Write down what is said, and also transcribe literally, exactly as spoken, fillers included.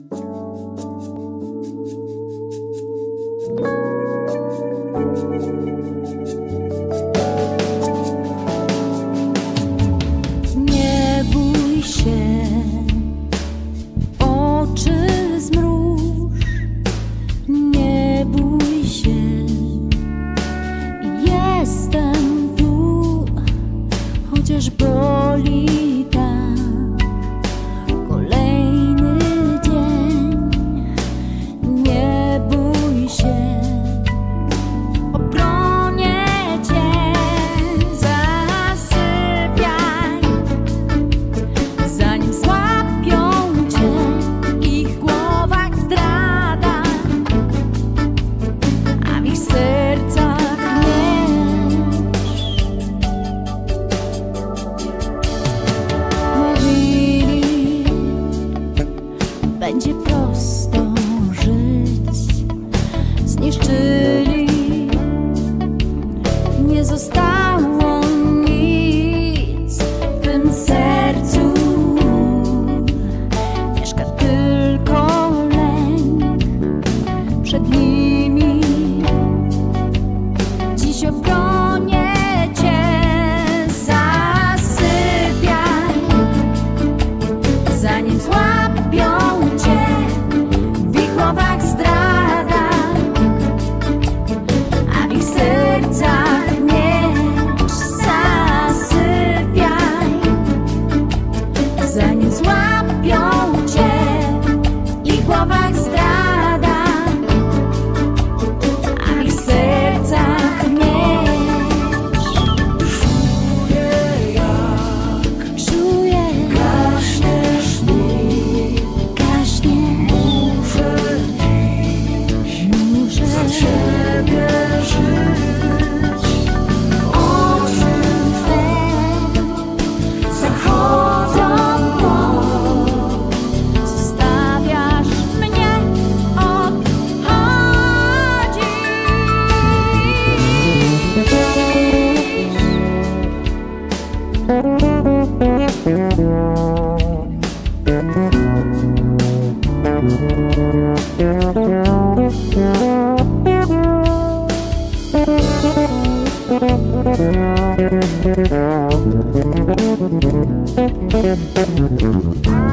Nie bój się, oczy zmruż, nie bój się, jestem tu, chociaż boli tak. Kolejny dzień, nie bój się, obronię cię, zasypiaj, zanim złapią cię, ich głowach zdrada, a w ich sercach będzie prosto żyć. Zniszczyli, nie zostało nic w tym sercu. Mieszka tylko lęk przed nimi. Dziś obronię cię, zasypiaj, zanim złapią cię, w ich głowach zdrada, a w ich sercach miecz. Zasypiaj, zanim złapią cię, w ich głowach zdrada, a w ich sercach miecz. Czuję, gaśniesz mi, gaśnie. Muszę dziś, muszę za ciebie żyć. Oczy twe zachodzą w błąd. Zostawiasz mnie odchodzić.